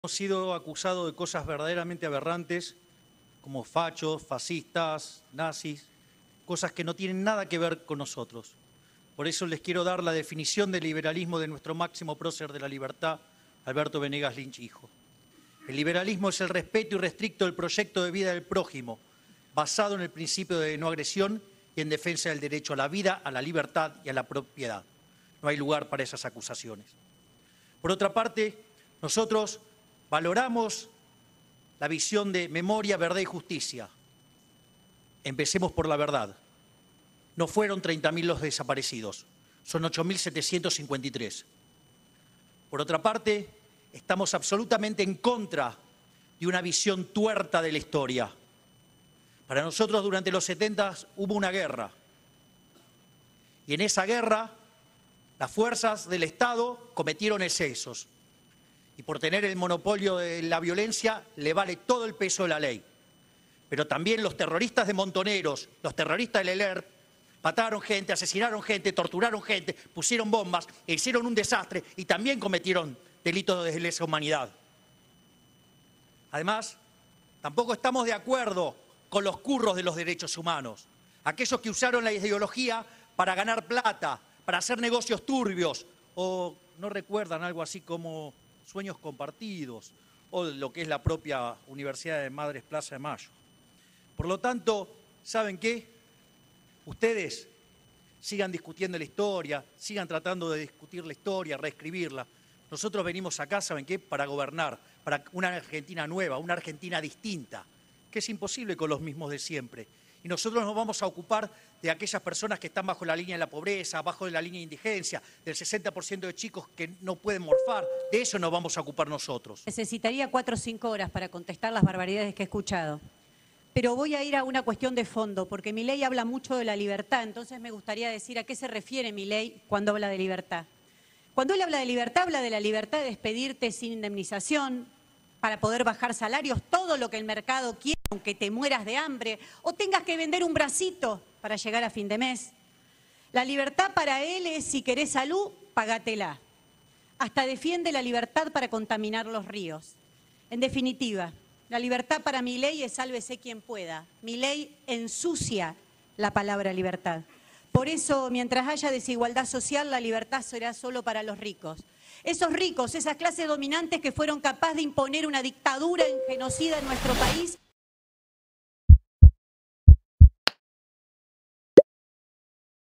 Hemos sido acusados de cosas verdaderamente aberrantes, como fachos, fascistas, nazis, cosas que no tienen nada que ver con nosotros. Por eso les quiero dar la definición del liberalismo de nuestro máximo prócer de la libertad, Alberto Venegas Lynch, hijo. El liberalismo es el respeto irrestricto del proyecto de vida del prójimo, basado en el principio de no agresión y en defensa del derecho a la vida, a la libertad y a la propiedad. No hay lugar para esas acusaciones. Por otra parte, nosotros valoramos la visión de memoria, verdad y justicia. Empecemos por la verdad. No fueron 30.000 los desaparecidos, son 8.753. Por otra parte, estamos absolutamente en contra de una visión tuerta de la historia. Para nosotros, durante los 70 hubo una guerra. Y en esa guerra, las fuerzas del Estado cometieron excesos. Y por tener el monopolio de la violencia, le vale todo el peso de la ley. Pero también los terroristas de Montoneros, los terroristas del ELERP, mataron gente, asesinaron gente, torturaron gente, pusieron bombas, e hicieron un desastre y también cometieron delitos de lesa humanidad. Además, tampoco estamos de acuerdo con los curros de los derechos humanos, aquellos que usaron la ideología para ganar plata, para hacer negocios turbios, o no recuerdan algo así como sueños compartidos, o lo que es la propia Universidad de Madres Plaza de Mayo. Por lo tanto, ¿saben qué? Ustedes sigan discutiendo la historia, sigan tratando de discutir la historia, reescribirla. Nosotros venimos acá, ¿saben qué? Para gobernar, para una Argentina nueva, una Argentina distinta, que es imposible con los mismos de siempre. Y nosotros nos vamos a ocupar de aquellas personas que están bajo la línea de la pobreza, bajo la línea de indigencia, del 60% de chicos que no pueden morfar. De eso nos vamos a ocupar nosotros. Necesitaría 4 o 5 horas para contestar las barbaridades que he escuchado. Pero voy a ir a una cuestión de fondo, porque Milei habla mucho de la libertad, entonces me gustaría decir a qué se refiere Milei cuando habla de libertad. Cuando él habla de la libertad de despedirte sin indemnización, para poder bajar salarios, todo lo que el mercado quiere, aunque te mueras de hambre o tengas que vender un bracito para llegar a fin de mes. La libertad para él es, si querés salud, pagátela. Hasta defiende la libertad para contaminar los ríos. En definitiva, la libertad para Milei es sálvese quien pueda. Milei ensucia la palabra libertad. Por eso, mientras haya desigualdad social, la libertad será solo para los ricos. Esos ricos, esas clases dominantes que fueron capaces de imponer una dictadura genocida en nuestro país.